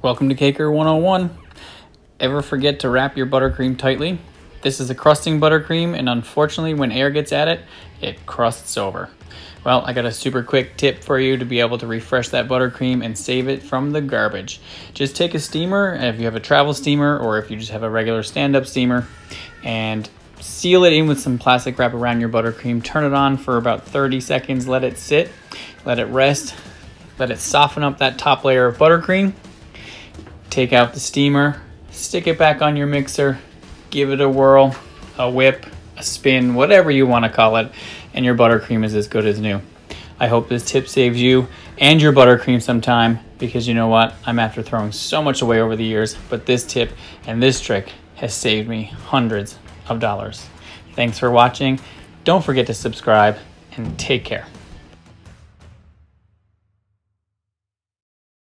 Welcome to Caker 101. Ever forget to wrap your buttercream tightly? This is a crusting buttercream, and unfortunately when air gets at it, it crusts over. Well, I got a super quick tip for you to be able to refresh that buttercream and save it from the garbage. Just take a steamer, if you have a travel steamer or if you just have a regular stand-up steamer, and seal it in with some plastic wrap around your buttercream. Turn it on for about 30 seconds, let it sit, let it rest, let it soften up that top layer of buttercream. Take out the steamer, stick it back on your mixer, give it a whirl, a whip, a spin, whatever you want to call it, and your buttercream is as good as new. I hope this tip saves you and your buttercream some time, because you know what? I'm after throwing so much away over the years, but this tip and this trick has saved me hundreds of dollars. Thanks for watching. Don't forget to subscribe and take care.